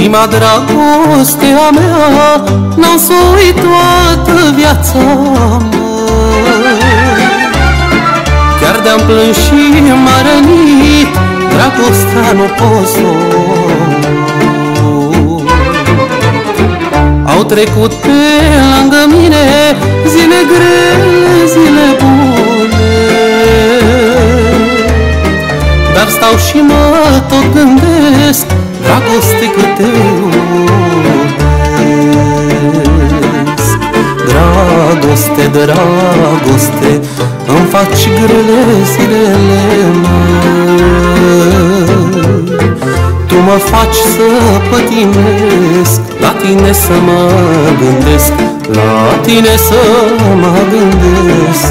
Prima dragoste a mea n-am să uit toată viața, chiar de-am plâns și m-a rănit, dragostea nu pot să au trecut pe lângă mine zile grele, zile bune, dar stau și mă tot gândesc, dragoste cât te iubesc. Dragoste, dragoste, îmi faci grele zilele mele. Tu mă faci să pătimesc, la tine să mă gândesc, la tine să mă gândesc.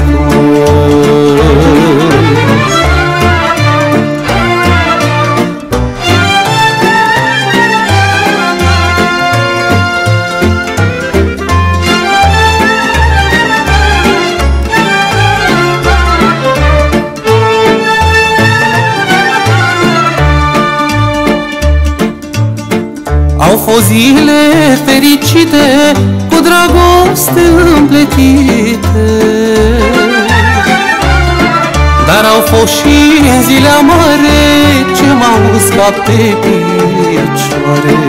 Au fost zile fericite, cu dragoste împletite, dar au fost și zile amare ce m-au uscat pe picioare.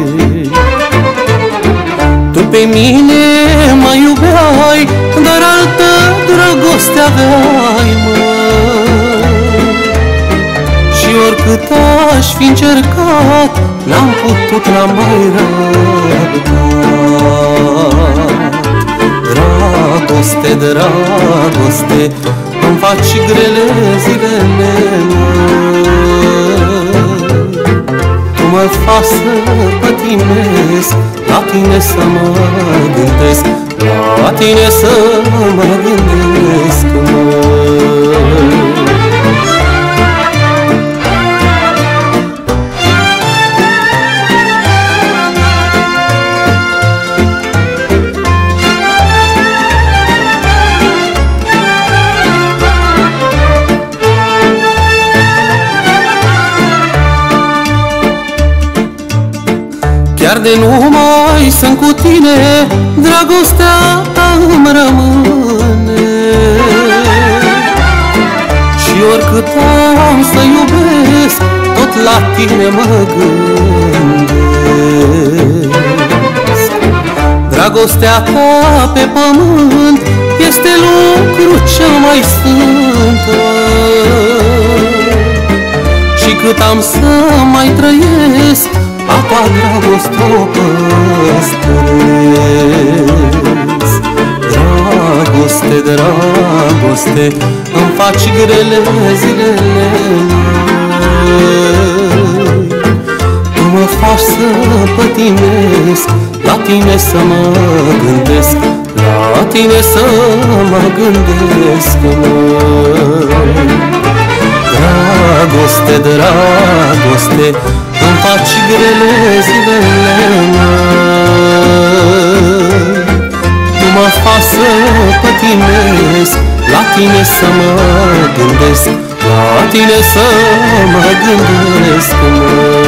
Tu pe mine mă iubeai, dar altă dragoste aveai, și oricât aș fi încercat, n-am putut, n-am mai răbdat. Dragoste, dragoste, îmi faci grele zilele. Tu mă faci să pătimesc, la tine să mă gândesc, la tine să mă gândesc. Chiar de nu mai sunt cu tine, dragostea ta îmi rămâne, și oricât am să iubesc, tot la tine mă gândesc. Dragostea ta pe pământ este lucru cel mai sfânt, și cât am să mai trăiesc, a ta dragoste o păstrez. Dragoste, dragoste, îmi faci grele zilele. Tu mă faci să pătimesc, la tine să mă gândesc, la tine să mă gândesc. Dragoste, dragoste, îmi faci grele zilele. Tu mă faci să pătimesc, la tine să mă gândesc, la tine să mă gândesc.